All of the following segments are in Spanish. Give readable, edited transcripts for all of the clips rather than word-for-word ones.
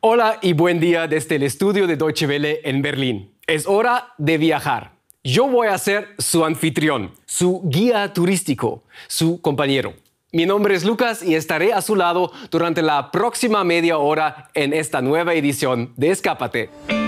Hola y buen día desde el estudio de Deutsche Welle en Berlín. Es hora de viajar. Yo voy a ser su anfitrión, su guía turístico, su compañero. Mi nombre es Lucas y estaré a su lado durante la próxima media hora en esta nueva edición de Escápate.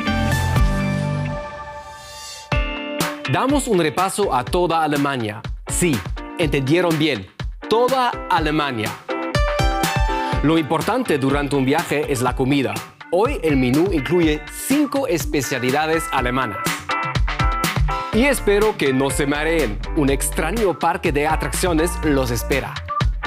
Damos un repaso a toda Alemania. Sí, entendieron bien, toda Alemania. Lo importante durante un viaje es la comida. Hoy el menú incluye 5 especialidades alemanas. Y espero que no se mareen. Un extraño parque de atracciones los espera.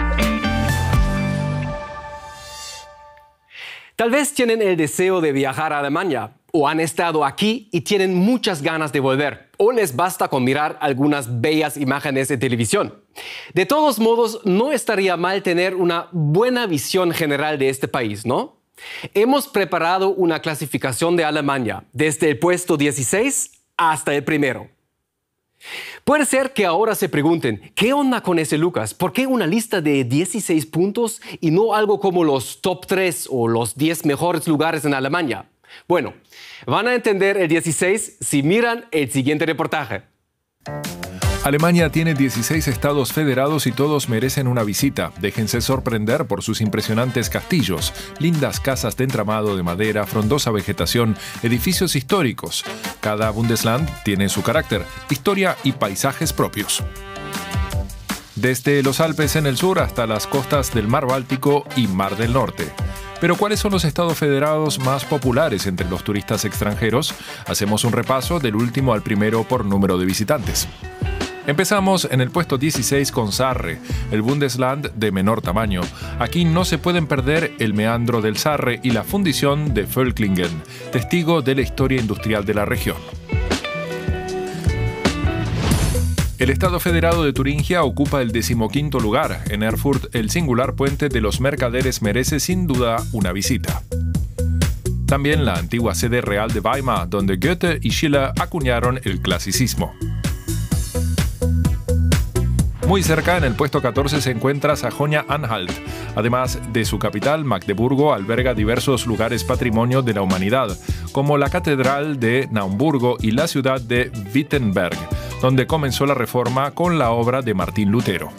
Tal vez tienen el deseo de viajar a Alemania, o han estado aquí y tienen muchas ganas de volver, o les basta con mirar algunas bellas imágenes de televisión. De todos modos, no estaría mal tener una buena visión general de este país, ¿no? Hemos preparado una clasificación de Alemania, desde el puesto 16 hasta el primero. Puede ser que ahora se pregunten, ¿qué onda con ese Lucas? ¿Por qué una lista de 16 puntos y no algo como los top 3 o los 10 mejores lugares en Alemania? Bueno, van a entender el 16 si miran el siguiente reportaje. Alemania tiene 16 estados federados y todos merecen una visita. Déjense sorprender por sus impresionantes castillos, lindas casas de entramado de madera, frondosa vegetación, edificios históricos. Cada Bundesland tiene su carácter, historia y paisajes propios. Desde los Alpes en el sur hasta las costas del Mar Báltico y Mar del Norte. Pero ¿cuáles son los estados federados más populares entre los turistas extranjeros? Hacemos un repaso del último al primero por número de visitantes. Empezamos en el puesto 16 con Sarre, el Bundesland de menor tamaño. Aquí no se pueden perder el meandro del Sarre y la fundición de Völklingen, testigo de la historia industrial de la región. El Estado Federado de Turingia ocupa el 15º lugar. En Erfurt, el singular puente de los mercaderes merece sin duda una visita. También la antigua sede real de Weimar, donde Goethe y Schiller acuñaron el clasicismo. Muy cerca, en el puesto 14, se encuentra Sajonia-Anhalt. Además de su capital, Magdeburgo alberga diversos lugares patrimonio de la humanidad, como la Catedral de Naumburgo y la ciudad de Wittenberg, donde comenzó la Reforma con la obra de Martín Lutero.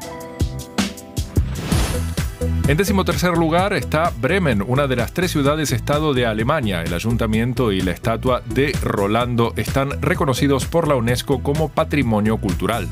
En 13º lugar está Bremen, una de las 3 ciudades-estado de Alemania. El ayuntamiento y la estatua de Rolando están reconocidos por la UNESCO como Patrimonio Cultural.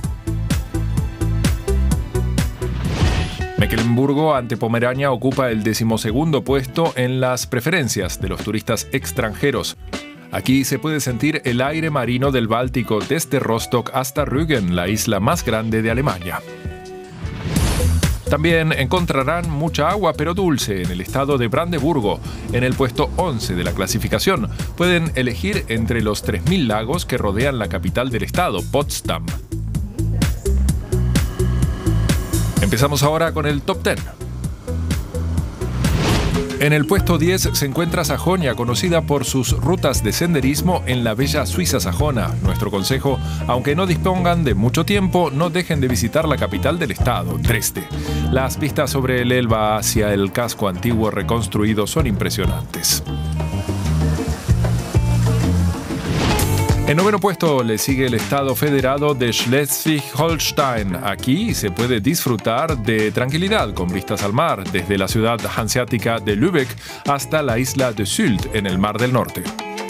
Mecklemburgo, ante Pomerania, ocupa el 12º puesto en las preferencias de los turistas extranjeros. Aquí se puede sentir el aire marino del Báltico desde Rostock hasta Rügen, la isla más grande de Alemania. También encontrarán mucha agua pero dulce en el estado de Brandeburgo, en el puesto 11 de la clasificación. Pueden elegir entre los 3.000 lagos que rodean la capital del estado, Potsdam. Empezamos ahora con el top 10. En el puesto 10 se encuentra Sajonia, conocida por sus rutas de senderismo en la bella Suiza sajona. Nuestro consejo, aunque no dispongan de mucho tiempo, no dejen de visitar la capital del estado, Dresde. Las vistas sobre el Elba hacia el casco antiguo reconstruido son impresionantes. En 9º puesto le sigue el estado federado de Schleswig-Holstein. Aquí se puede disfrutar de tranquilidad con vistas al mar, desde la ciudad hanseática de Lübeck hasta la isla de Sylt en el Mar del Norte.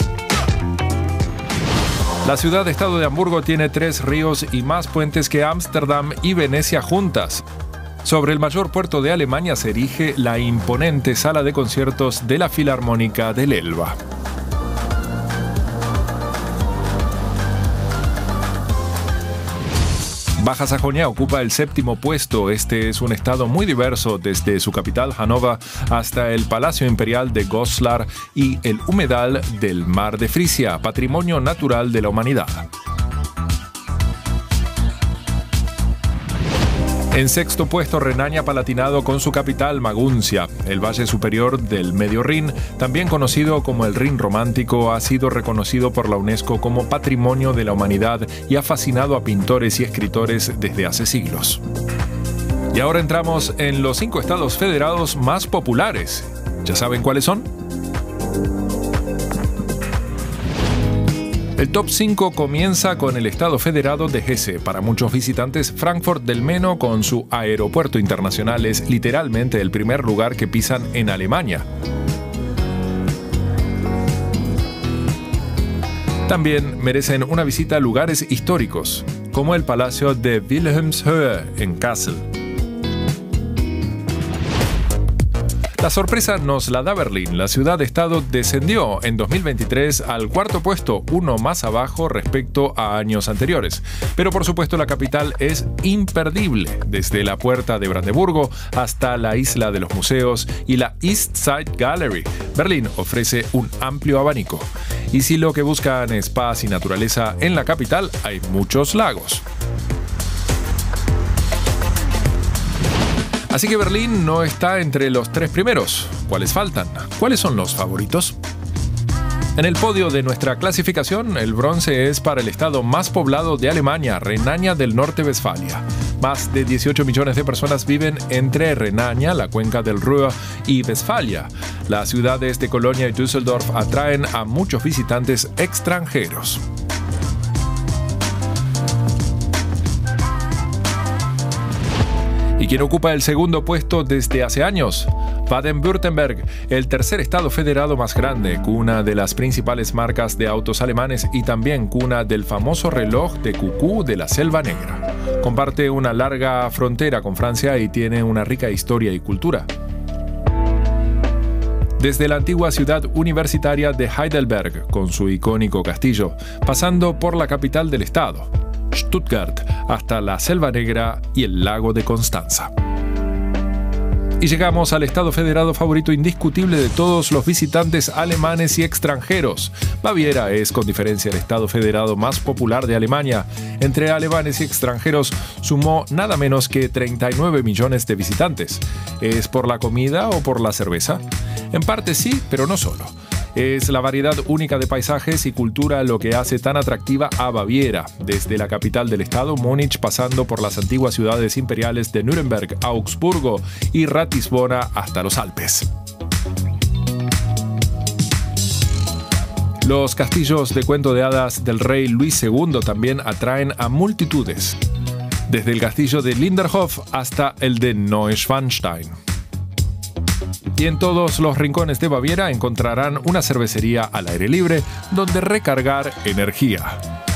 La ciudad-estado de Hamburgo tiene 3 ríos y más puentes que Ámsterdam y Venecia juntas. Sobre el mayor puerto de Alemania se erige la imponente sala de conciertos de la Filarmónica del Elba. Baja Sajonia ocupa el 7º puesto. Este es un estado muy diverso, desde su capital Hannover hasta el Palacio Imperial de Goslar y el humedal del Mar de Frisia, patrimonio natural de la humanidad. En 6º puesto, Renania-Palatinado con su capital Maguncia. El valle superior del Medio Rin, también conocido como el Rin romántico, ha sido reconocido por la UNESCO como Patrimonio de la Humanidad y ha fascinado a pintores y escritores desde hace siglos. Y ahora entramos en los 5 estados federados más populares. ¿Ya saben cuáles son? El top 5 comienza con el estado federado de Hesse. Para muchos visitantes, Frankfurt del Meno, con su aeropuerto internacional, es literalmente el primer lugar que pisan en Alemania. También merecen una visita a lugares históricos, como el Palacio de Wilhelmshöhe en Kassel. La sorpresa nos la da Berlín. La ciudad-estado descendió en 2023 al cuarto puesto, uno más abajo respecto a años anteriores. Pero por supuesto la capital es imperdible, desde la Puerta de Brandeburgo hasta la Isla de los Museos y la East Side Gallery. Berlín ofrece un amplio abanico. Y si lo que buscan es paz y naturaleza en la capital, hay muchos lagos. Así que Berlín no está entre los 3 primeros. ¿Cuáles faltan? ¿Cuáles son los favoritos? En el podio de nuestra clasificación, el bronce es para el estado más poblado de Alemania, Renania del Norte-Westfalia. Más de 18 millones de personas viven entre Renania, la cuenca del Ruhr, y Westfalia. Las ciudades de Colonia y Düsseldorf atraen a muchos visitantes extranjeros. ¿Y quién ocupa el segundo puesto desde hace años? Baden-Württemberg, el tercer estado federado más grande, cuna de las principales marcas de autos alemanes y también cuna del famoso reloj de cucú de la Selva Negra. Comparte una larga frontera con Francia y tiene una rica historia y cultura. Desde la antigua ciudad universitaria de Heidelberg, con su icónico castillo, pasando por la capital del estado, Stuttgart, hasta la Selva Negra y el lago de Constanza. Y llegamos al estado federado favorito indiscutible de todos los visitantes alemanes y extranjeros. Baviera es con diferencia el estado federado más popular de Alemania. Entre alemanes y extranjeros sumó nada menos que 39 millones de visitantes. ¿Es por la comida o por la cerveza? En parte sí, pero no solo. Es la variedad única de paisajes y cultura lo que hace tan atractiva a Baviera, desde la capital del estado, Múnich, pasando por las antiguas ciudades imperiales de Nuremberg, Augsburgo y Ratisbona hasta los Alpes. Los castillos de cuento de hadas del rey Luis II también atraen a multitudes, desde el castillo de Linderhof hasta el de Neuschwanstein. Y en todos los rincones de Baviera encontrarán una cervecería al aire libre donde recargar energía.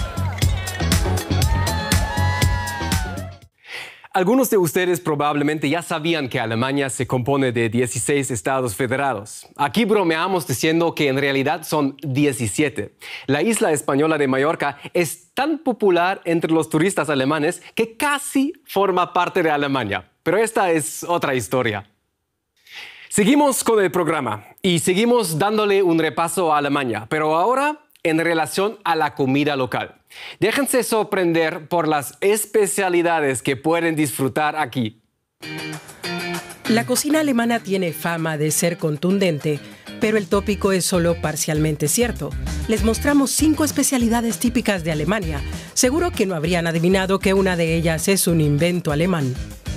Algunos de ustedes probablemente ya sabían que Alemania se compone de 16 estados federados. Aquí bromeamos diciendo que en realidad son 17. La isla española de Mallorca es tan popular entre los turistas alemanes que casi forma parte de Alemania. Pero esta es otra historia. Seguimos con el programa y seguimos dándole un repaso a Alemania, pero ahora en relación a la comida local. Déjense sorprender por las especialidades que pueden disfrutar aquí. La cocina alemana tiene fama de ser contundente, pero el tópico es solo parcialmente cierto. Les mostramos 5 especialidades típicas de Alemania. Seguro que no habrían adivinado que una de ellas es un invento alemán.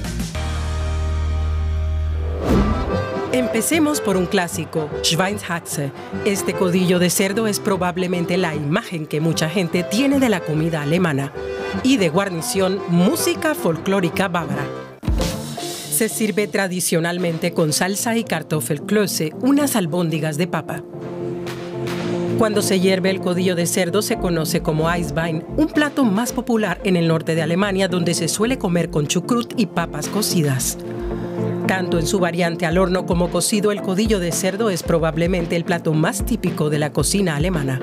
Empecemos por un clásico, Schweinshaxe. Este codillo de cerdo es probablemente la imagen que mucha gente tiene de la comida alemana. Y de guarnición, música folclórica bávara. Se sirve tradicionalmente con salsa y Kartoffelklöße, unas albóndigas de papa. Cuando se hierve el codillo de cerdo se conoce como Eisbein, un plato más popular en el norte de Alemania donde se suele comer con chucrut y papas cocidas. Tanto en su variante al horno como cocido, el codillo de cerdo es probablemente el plato más típico de la cocina alemana.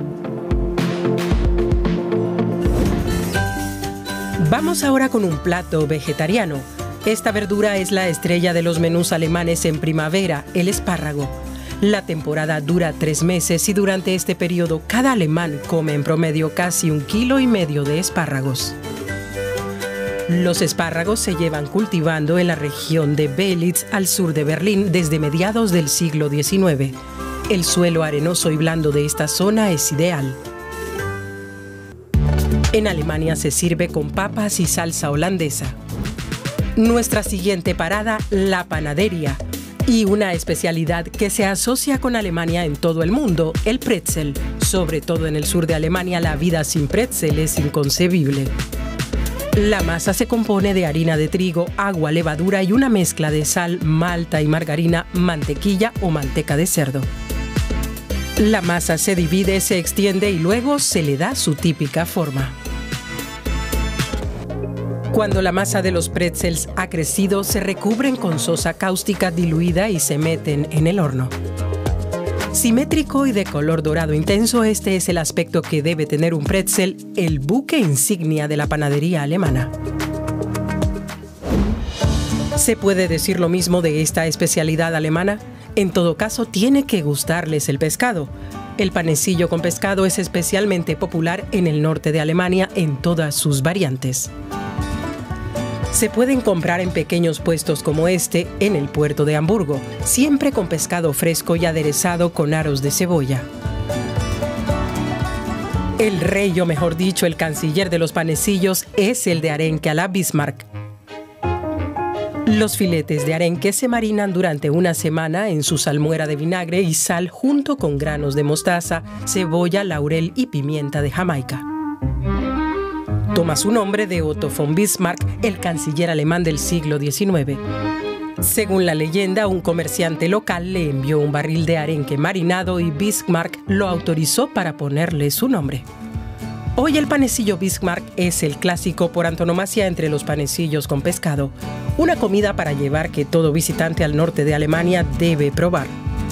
Vamos ahora con un plato vegetariano. Esta verdura es la estrella de los menús alemanes en primavera, el espárrago. La temporada dura 3 meses y durante este periodo cada alemán come en promedio casi 1,5 kilos de espárragos. Los espárragos se llevan cultivando en la región de Belitz, al sur de Berlín, desde mediados del siglo XIX. El suelo arenoso y blando de esta zona es ideal. En Alemania se sirve con papas y salsa holandesa. Nuestra siguiente parada, la panadería. Y una especialidad que se asocia con Alemania en todo el mundo, el pretzel. Sobre todo en el sur de Alemania, la vida sin pretzel es inconcebible. La masa se compone de harina de trigo, agua, levadura y una mezcla de sal, malta y margarina, mantequilla o manteca de cerdo. La masa se divide, se extiende y luego se le da su típica forma. Cuando la masa de los pretzels ha crecido, se recubren con sosa cáustica diluida y se meten en el horno. Simétrico y de color dorado intenso, este es el aspecto que debe tener un pretzel, el buque insignia de la panadería alemana. ¿Se puede decir lo mismo de esta especialidad alemana? En todo caso, tiene que gustarles el pescado. El panecillo con pescado es especialmente popular en el norte de Alemania en todas sus variantes. Se pueden comprar en pequeños puestos como este en el puerto de Hamburgo, siempre con pescado fresco y aderezado con aros de cebolla. El rey, o mejor dicho, el canciller de los panecillos, es el de arenque a la Bismarck. Los filetes de arenque se marinan durante una semana en su salmuera de vinagre y sal junto con granos de mostaza, cebolla, laurel y pimienta de Jamaica. Toma su nombre de Otto von Bismarck, el canciller alemán del siglo XIX. Según la leyenda, un comerciante local le envió un barril de arenque marinado y Bismarck lo autorizó para ponerle su nombre. Hoy el panecillo Bismarck es el clásico por antonomasia entre los panecillos con pescado, una comida para llevar que todo visitante al norte de Alemania debe probar.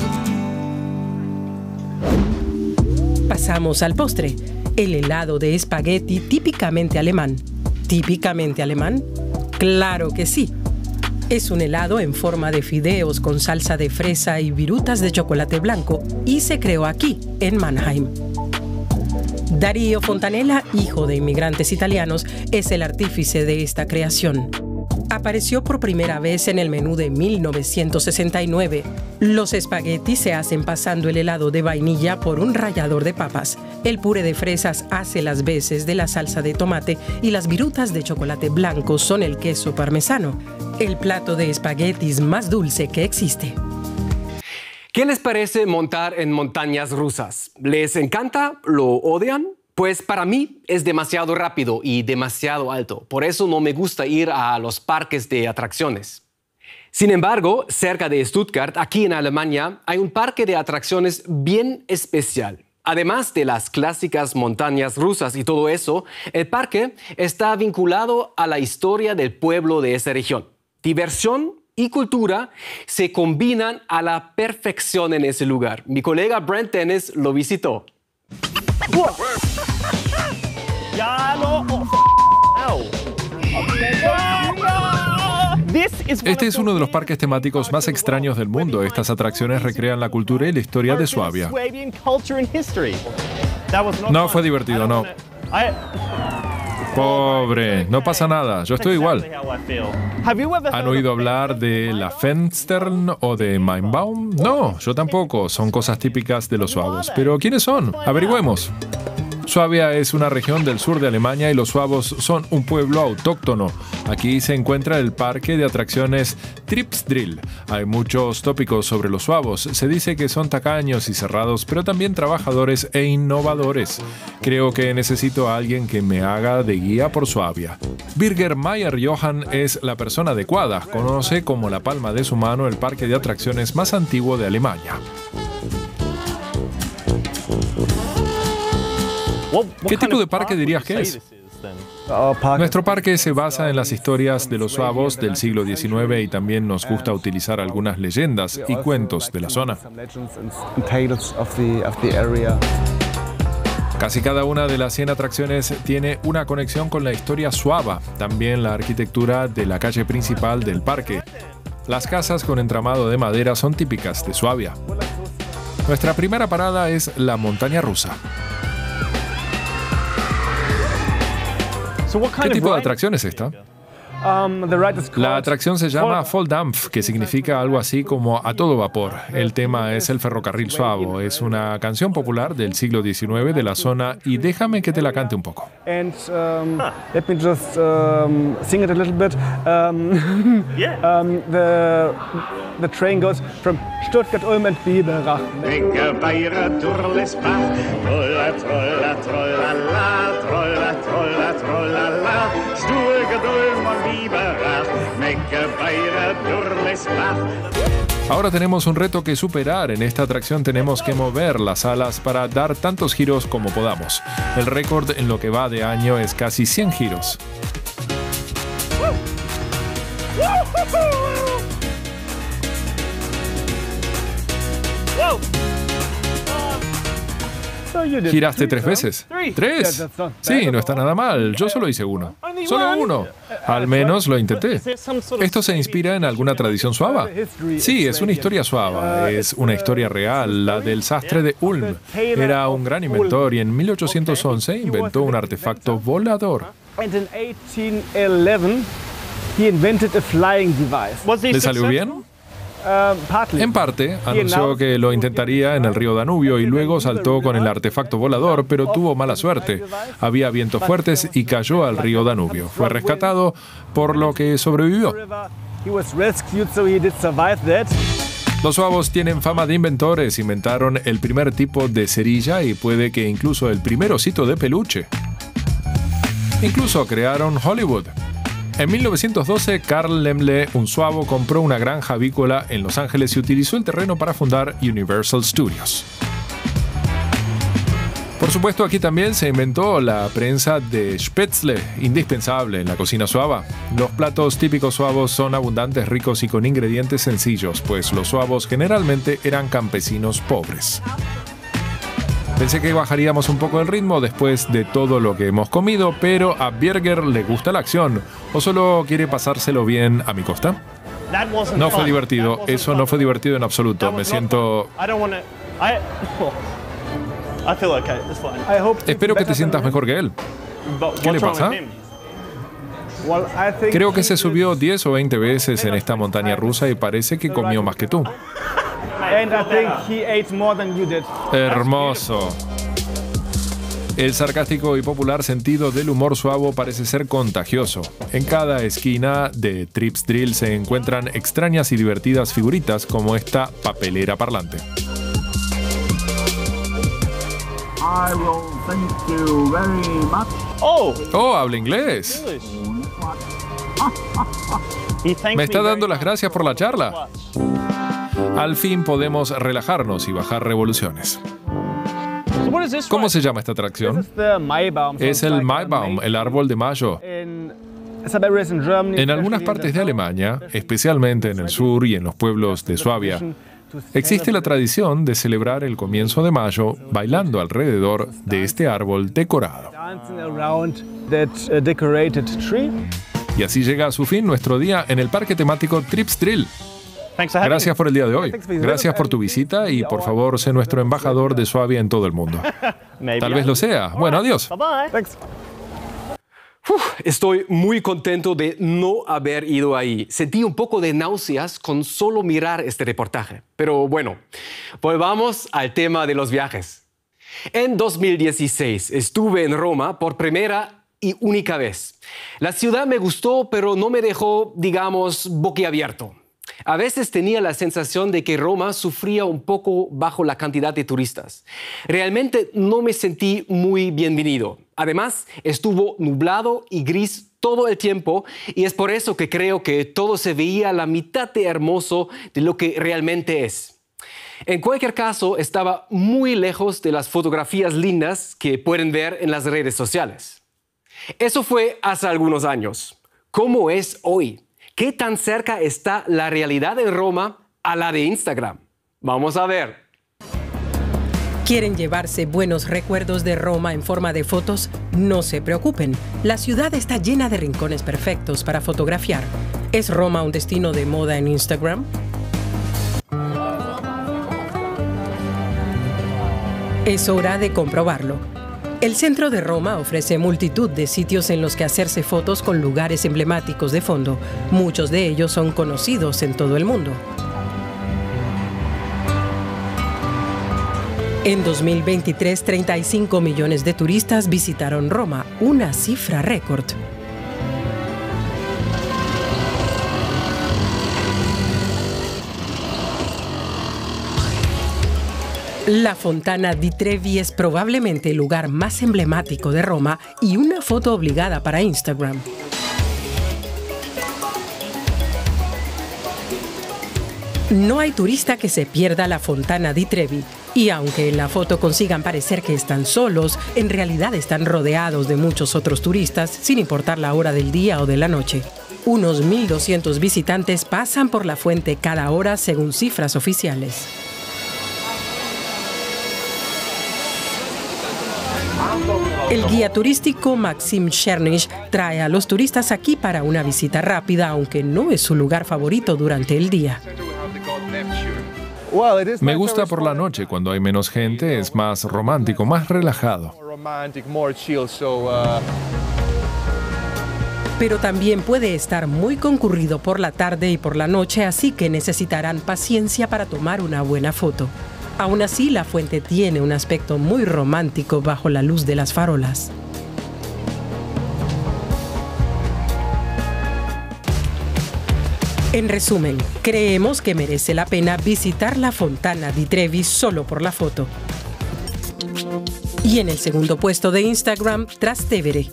Pasamos al postre. El helado de espagueti típicamente alemán. ¿Típicamente alemán? ¡Claro que sí! Es un helado en forma de fideos con salsa de fresa y virutas de chocolate blanco y se creó aquí, en Mannheim. Dario Fontanella, hijo de inmigrantes italianos, es el artífice de esta creación. Apareció por primera vez en el menú de 1969. Los espaguetis se hacen pasando el helado de vainilla por un rallador de papas. El puré de fresas hace las veces de la salsa de tomate y las virutas de chocolate blanco son el queso parmesano, el plato de espaguetis más dulce que existe. ¿Qué les parece montar en montañas rusas? ¿Les encanta? ¿Lo odian? Pues para mí es demasiado rápido y demasiado alto. Por eso no me gusta ir a los parques de atracciones. Sin embargo, cerca de Stuttgart, aquí en Alemania, hay un parque de atracciones bien especial. Además de las clásicas montañas rusas y todo eso, el parque está vinculado a la historia del pueblo de esa región. Diversión y cultura se combinan a la perfección en ese lugar. Mi colega Brent Dennis lo visitó. Este es uno de los parques temáticos más extraños del mundo. Estas atracciones recrean la cultura y la historia de Suabia. No fue divertido, no. Pobre, no pasa nada, yo estoy igual. ¿Han oído hablar de la Fenstern o de Mainbaum? No, yo tampoco, son cosas típicas de los suavos. ¿Pero quiénes son? Averigüemos. Suabia es una región del sur de Alemania y los suavos son un pueblo autóctono. Aquí se encuentra el parque de atracciones Tripsdrill. Hay muchos tópicos sobre los suavos. Se dice que son tacaños y cerrados, pero también trabajadores e innovadores. Creo que necesito a alguien que me haga de guía por Suabia. Birger Meyer Johann es la persona adecuada. Conoce como la palma de su mano el parque de atracciones más antiguo de Alemania. ¿Qué tipo de parque dirías que es? Nuestro parque se basa en las historias de los suavos del siglo XIX y también nos gusta utilizar algunas leyendas y cuentos de la zona. Casi cada una de las 100 atracciones tiene una conexión con la historia suaba, también la arquitectura de la calle principal del parque. Las casas con entramado de madera son típicas de Suabia. Nuestra primera parada es la montaña rusa. ¿Qué tipo de atracción es esta? La atracción se llama Volldampf, que significa algo así como a todo vapor. El tema es el ferrocarril suavo. Es una canción popular del siglo XIX de la zona y déjame que te la cante un poco. Let me just sing it a little bit. The train goes from Stuttgart, Ulm and Biberach. Menge Bayer Durlesbach, trolla, trolla, trollala, trolla, trolla, trollala, Stuttgart, Ulm und Biberach, Menge Bayer Durlesbach. Ahora tenemos un reto que superar. En esta atracción tenemos que mover las alas para dar tantos giros como podamos. El récord en lo que va de año es casi 100 giros. ¿Giraste 3 veces? ¿3? Sí, no está nada mal. Yo solo hice uno. Solo uno. Al menos lo intenté. ¿Esto se inspira en alguna tradición suava? Sí, es una historia suava. Es una historia real, la del sastre de Ulm. Era un gran inventor y en 1811 inventó un artefacto volador. ¿Le salió bien? En parte, anunció que lo intentaría en el río Danubio y luego saltó con el artefacto volador, pero tuvo mala suerte. Había vientos fuertes y cayó al río Danubio. Fue rescatado, por lo que sobrevivió. Los suavos tienen fama de inventores. Inventaron el primer tipo de cerilla y puede que incluso el primer osito de peluche. Incluso crearon Hollywood. En 1912, Carl Laemmle, un suavo, compró una granja avícola en Los Ángeles y utilizó el terreno para fundar Universal Studios. Por supuesto, aquí también se inventó la prensa de Spätzle, indispensable en la cocina suava. Los platos típicos suavos son abundantes, ricos y con ingredientes sencillos, pues los suavos generalmente eran campesinos pobres. Pensé que bajaríamos un poco el ritmo después de todo lo que hemos comido, pero a Birger le gusta la acción. ¿O solo quiere pasárselo bien a mi costa? No fue divertido. Eso no fue divertido en absoluto. Me siento... Espero que te sientas mejor que él. ¿Qué le pasa? Creo que se subió 10 o 20 veces en esta montaña rusa y parece que comió más que tú. Hermoso. El sarcástico y popular sentido del humor suavo parece ser contagioso. En cada esquina de Trips Drill se encuentran extrañas y divertidas figuritas como esta papelera parlante. Oh, habla inglés. Me está dando las gracias por la charla. Al fin podemos relajarnos y bajar revoluciones. ¿Cómo se llama esta atracción? Es el Maibaum, el árbol de mayo. En algunas partes de Alemania, especialmente en el sur y en los pueblos de Suabia, existe la tradición de celebrar el comienzo de mayo bailando alrededor de este árbol decorado. Y así llega a su fin nuestro día en el parque temático Trips Drill. Gracias por el día de hoy. Gracias por tu visita y por favor, sé nuestro embajador de Suabia en todo el mundo. Tal vez lo sea. Bueno, adiós. Estoy muy contento de no haber ido ahí. Sentí un poco de náuseas con solo mirar este reportaje. Pero bueno, volvamos al tema de los viajes. En 2016 estuve en Roma por primera y única vez. La ciudad me gustó, pero no me dejó, digamos, boquiabierto. A veces tenía la sensación de que Roma sufría un poco bajo la cantidad de turistas. Realmente no me sentí muy bienvenido. Además, estuvo nublado y gris todo el tiempo y es por eso que creo que todo se veía la mitad de hermoso de lo que realmente es. En cualquier caso, estaba muy lejos de las fotografías lindas que pueden ver en las redes sociales. Eso fue hace algunos años. ¿Cómo es hoy? ¿Qué tan cerca está la realidad de Roma a la de Instagram? Vamos a ver. ¿Quieren llevarse buenos recuerdos de Roma en forma de fotos? No se preocupen. La ciudad está llena de rincones perfectos para fotografiar. ¿Es Roma un destino de moda en Instagram? Es hora de comprobarlo. El centro de Roma ofrece multitud de sitios en los que hacerse fotos con lugares emblemáticos de fondo. Muchos de ellos son conocidos en todo el mundo. En 2023, 35 millones de turistas visitaron Roma, una cifra récord. La Fontana di Trevi es probablemente el lugar más emblemático de Roma y una foto obligada para Instagram. No hay turista que se pierda la Fontana di Trevi, y aunque en la foto consigan parecer que están solos, en realidad están rodeados de muchos otros turistas, sin importar la hora del día o de la noche. Unos 1.200 visitantes pasan por la fuente cada hora según cifras oficiales. El guía turístico Maxim Chernish trae a los turistas aquí para una visita rápida, aunque no es su lugar favorito durante el día. Me gusta por la noche, cuando hay menos gente, es más romántico, más relajado. Pero también puede estar muy concurrido por la tarde y por la noche, así que necesitarán paciencia para tomar una buena foto. Aún así, la fuente tiene un aspecto muy romántico bajo la luz de las farolas. En resumen, creemos que merece la pena visitar la Fontana di Trevi solo por la foto. Y en el segundo puesto de Instagram, Trastevere.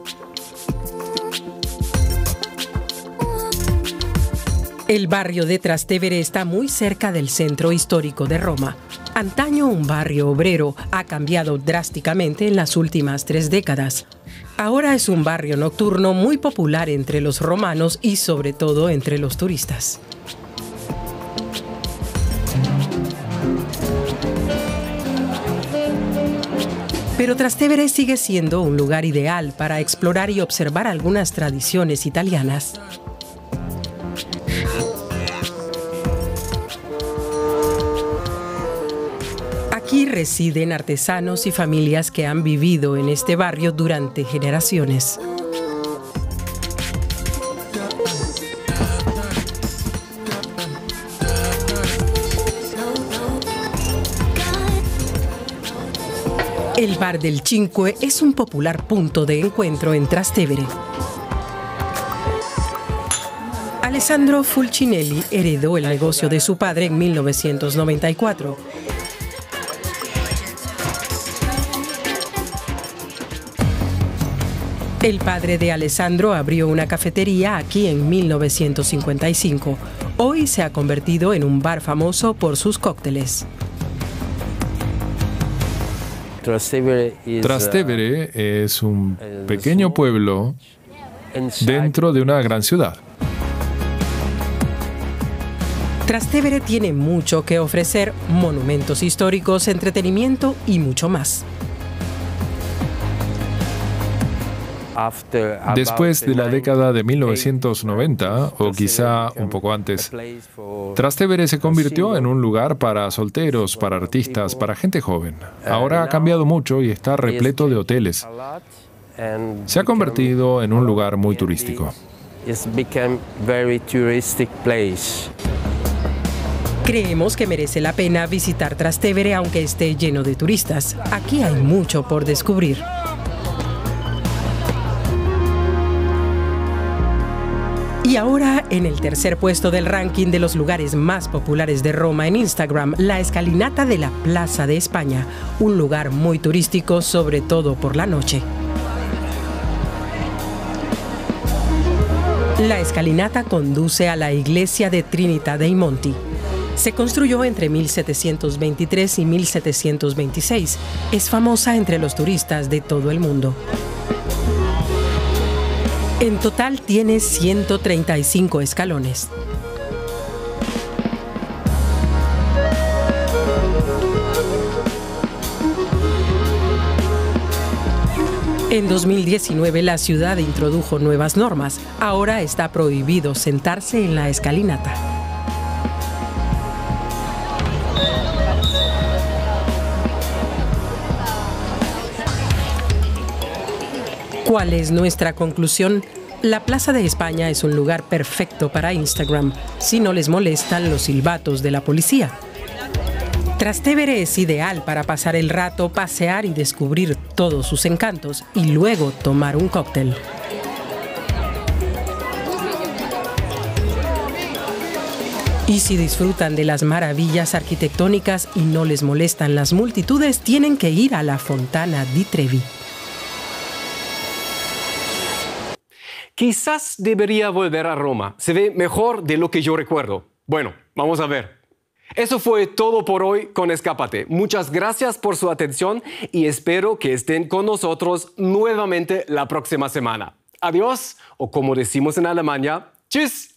El barrio de Trastevere está muy cerca del centro histórico de Roma. Antaño un barrio obrero, ha cambiado drásticamente en las últimas 3 décadas. Ahora es un barrio nocturno muy popular entre los romanos y sobre todo entre los turistas. Pero Trastevere sigue siendo un lugar ideal para explorar y observar algunas tradiciones italianas. Aquí residen artesanos y familias que han vivido en este barrio durante generaciones. El bar del Cinque es un popular punto de encuentro en Trastevere. Alessandro Fulcinelli heredó el negocio de su padre en 1994. El padre de Alessandro abrió una cafetería aquí en 1955. Hoy se ha convertido en un bar famoso por sus cócteles. Trastevere es un pequeño pueblo dentro de una gran ciudad. Trastevere tiene mucho que ofrecer: monumentos históricos, entretenimiento y mucho más. Después de la década de 1990, o quizá un poco antes, Trastevere se convirtió en un lugar para solteros, para artistas, para gente joven. Ahora ha cambiado mucho y está repleto de hoteles. Se ha convertido en un lugar muy turístico. Creemos que merece la pena visitar Trastevere aunque esté lleno de turistas. Aquí hay mucho por descubrir. Y ahora, en el tercer puesto del ranking de los lugares más populares de Roma en Instagram, la escalinata de la Plaza de España, un lugar muy turístico, sobre todo por la noche. La escalinata conduce a la iglesia de Trinità dei Monti. Se construyó entre 1723 y 1726. Es famosa entre los turistas de todo el mundo. En total tiene 135 escalones. En 2019 la ciudad introdujo nuevas normas. Ahora está prohibido sentarse en la escalinata. ¿Cuál es nuestra conclusión? La Plaza de España es un lugar perfecto para Instagram, si no les molestan los silbatos de la policía. Trastevere es ideal para pasar el rato, pasear y descubrir todos sus encantos, y luego tomar un cóctel. Y si disfrutan de las maravillas arquitectónicas y no les molestan las multitudes, tienen que ir a la Fontana di Trevi. Quizás debería volver a Roma. Se ve mejor de lo que yo recuerdo. Bueno, vamos a ver. Eso fue todo por hoy con Escápate. Muchas gracias por su atención y espero que estén con nosotros nuevamente la próxima semana. Adiós, o como decimos en Alemania, tschüss.